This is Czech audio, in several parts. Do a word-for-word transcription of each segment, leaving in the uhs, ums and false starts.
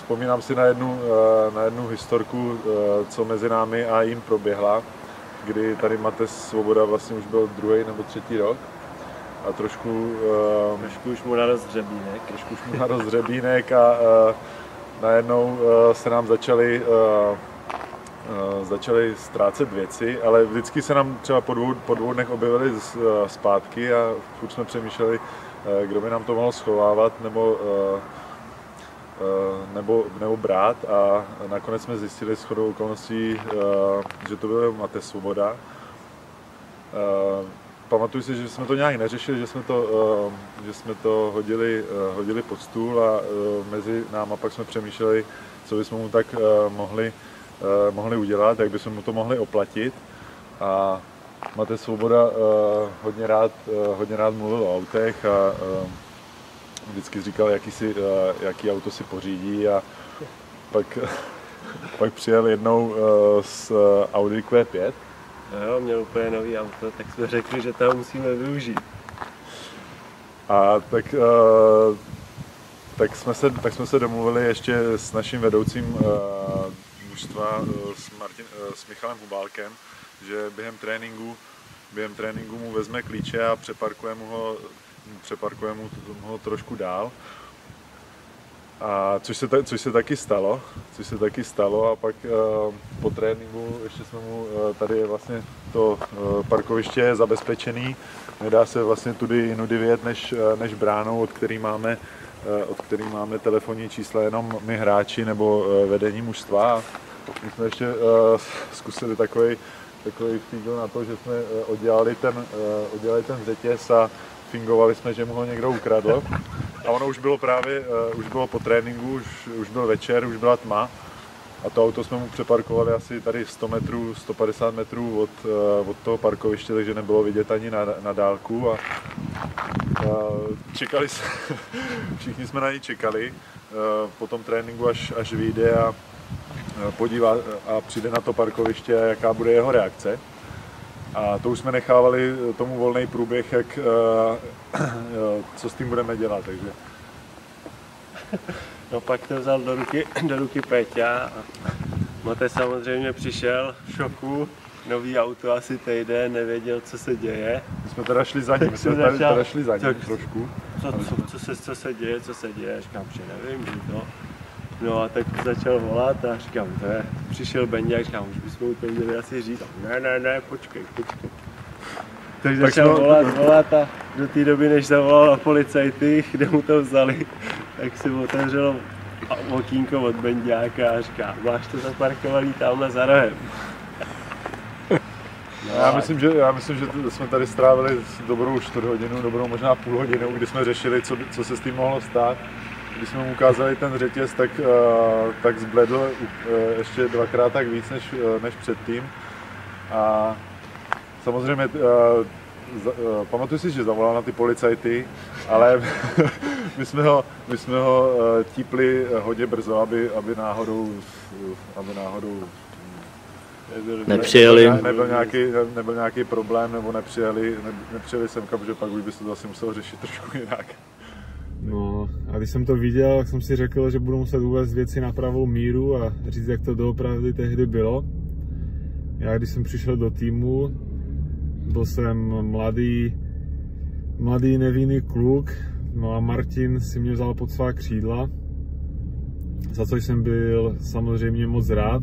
vzpomínám si na jednu, na jednu historku, co mezi námi a jim proběhla, kdy tady Matej Svoboda vlastně už byl druhý nebo třetí rok a trošku... Trošku už mu narost hřebínek. Trošku už mu narost hřebínek a najednou se nám začaly, začaly ztrácet věci, ale vždycky se nám třeba po dvou, po dvou dnech objevily zpátky a furt jsme přemýšleli, kdo by nám to mohl schovávat nebo, nebo, nebo brát, a nakonec jsme zjistili shodou okolností, že to byl Matej Svoboda. Pamatuju si, že jsme to nějak neřešili, že jsme to, že jsme to hodili, hodili pod stůl a mezi náma pak jsme přemýšleli, co bychom mu tak mohli, mohli udělat, jak bychom mu to mohli oplatit. A Matej Svoboda hodně rád, hodně rád mluvil o autech a vždycky říkal, jaký, si, jaký auto si pořídí, a pak, pak přijel jednou s Audi Q pět. No jo, měl úplně nový auto, tak jsme řekli, že to musíme využít. A tak, tak, jsme, se, tak jsme se domluvili ještě s naším vedoucím mužstva, s, Martin, s Michalem Hubálkem, že během tréninku, během tréninku mu vezme klíče a přeparkuje mu ho, přeparkuje mu ho trošku dál. A což se, což se taky stalo, což se taky stalo a pak uh, po tréninku ještě jsme mu, uh, tady je vlastně to uh, parkoviště je zabezpečený, nedá se vlastně tudy jinudy vyjet než, uh, než bránou, od který máme, uh, od který máme telefonní čísla jenom my hráči nebo uh, vedení mužstva. My jsme ještě uh, zkusili takový takový fígl na to, že jsme uh, oddělali ten, uh, oddělali ten řetěz a fingovali jsme, že mu ho někdo ukradl. A ono už bylo právě, uh, už bylo po tréninku, už, už byl večer, už byla tma. A to auto jsme mu přeparkovali asi tady sto metrů, sto padesát metrů od, uh, od toho parkoviště, takže nebylo vidět ani na, na dálku. A, uh, čekali jsme, všichni jsme na něj čekali. Uh, po tom tréninku, až, až vyjde a uh, podívá a přijde na to parkoviště, jaká bude jeho reakce. A to už jsme nechávali tomu volný průběh, jak, co s tím budeme dělat, takže. No pak to vzal do ruky, do ruky Péťa a Matej samozřejmě přišel v šoku, nový auto asi týden, nevěděl, co se děje. My jsme teda šli za ním, my jsme tady, teda šli za ním tak, trošku. Co, co, co, se, co se děje, co se děje, říkám, že nevím, že to. No a tak začal volat a říkám, to je, přišel Benďák, říkám, už bychom to měli asi říct, a ne, ne, ne, počkej, počkej. Tak začal tak volat, volat a do té doby, než zavolal na policajty, kde mu to vzali, tak si otevřel okýnko od Benďáka a říká, máš to zaparkovaný tamhle za rohem. No, já, myslím, že, já myslím, že jsme tady strávili dobrou čtvrt hodinu, dobrou možná půl hodinu, kdy jsme řešili, co, co se s tím mohlo stát. Když jsme mu ukázali ten řetěz, tak, uh, tak zbledl uh, ještě dvakrát tak víc než, uh, než předtím. A samozřejmě, uh, za, uh, pamatuju si, že zavolal na ty policajty, ale my jsme ho, my jsme ho uh, típli hodně brzo, aby, aby náhodou, aby náhodou nepřijeli. Ne, nebyl, nějaký, nebyl nějaký problém, nebo nepřijeli, ne, nepřijeli semka, protože pak už by se to asi muselo řešit trošku jinak. No a když jsem to viděl, tak jsem si řekl, že budu muset uvést věci na pravou míru a říct, jak to doopravdy tehdy bylo. Já když jsem přišel do týmu, byl jsem mladý, mladý nevinný kluk, no a Martin si mě vzal pod svá křídla, za což jsem byl samozřejmě moc rád,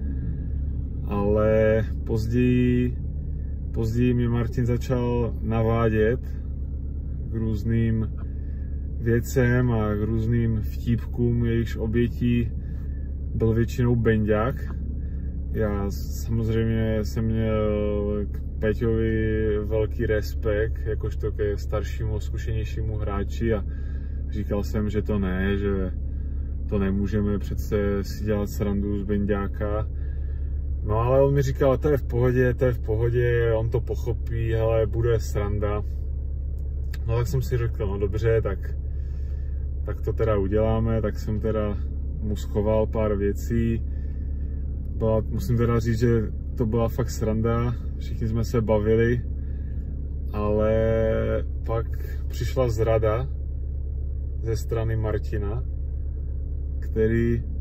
ale později, později mě Martin začal navádět k různým věcem a k různým vtípkům, jejichž obětí byl většinou Benďák. Já samozřejmě jsem měl k Peťovi velký respekt, jakožto ke staršímu, zkušenějšímu hráči, a říkal jsem, že to ne, že to nemůžeme přece si dělat srandu z Benďáka. No ale on mi říkal, to je v pohodě, to je v pohodě, on to pochopí, hele, bude sranda. No tak jsem si řekl, no dobře, tak, tak to teda uděláme, tak jsem teda mu schoval pár věcí. Byla, musím teda říct, že to byla fakt sranda, všichni jsme se bavili, ale pak přišla zrada ze strany Martina, který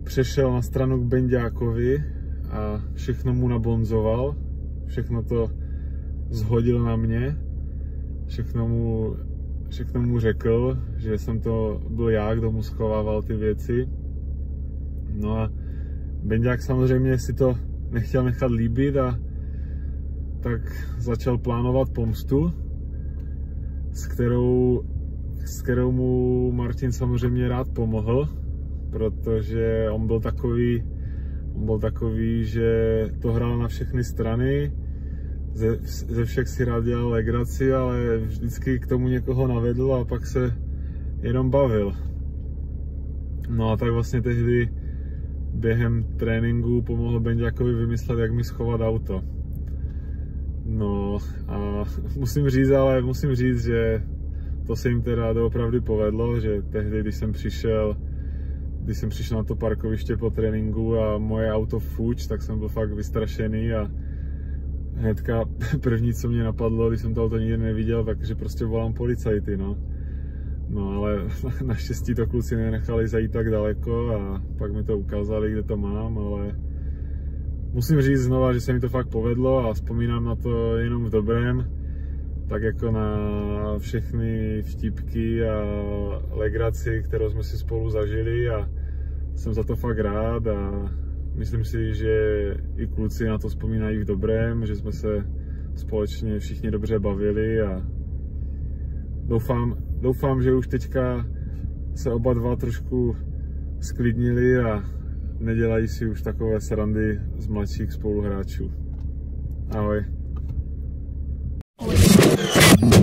přešel na stranu k Benďákovi a všechno mu nabonzoval, všechno to zhodil na mě, všechno mu, všechno mu řekl, že jsem to byl já, kdo mu schovával ty věci. No a Benďák samozřejmě si to nechtěl nechat líbit a tak začal plánovat pomstu, s kterou, s kterou mu Martin samozřejmě rád pomohl, protože on byl takový, on byl takový, že to hrál na všechny strany, ze, ze všech si rád dělal legraci, ale vždycky k tomu někoho navedl a pak se jenom bavil. No a tak vlastně tehdy během tréninku pomohl Benďákovi vymyslet, jak mi schovat auto. No a musím říct, ale musím říct, že to se jim teda doopravdy povedlo, že tehdy, když jsem přišel, když jsem přišel na to parkoviště po tréninku a moje auto fuč, tak jsem byl fakt vystrašený a hnedka první, co mě napadlo, když jsem to auto nikdy neviděl, takže prostě volám policajty, no. No ale naštěstí to kluci nenechali zajít tak daleko a pak mi to ukázali, kde to mám, ale musím říct znova, že se mi to fakt povedlo a vzpomínám na to jenom v dobrém, tak jako na všechny vtipky a legraci, kterou jsme si spolu zažili a jsem za to fakt rád a myslím si, že i kluci na to vzpomínají v dobrém, že jsme se společně všichni dobře bavili a doufám, doufám, že už teďka se oba dva trošku sklidnili a nedělají si už takové srandy z mladších spoluhráčů. Ahoj.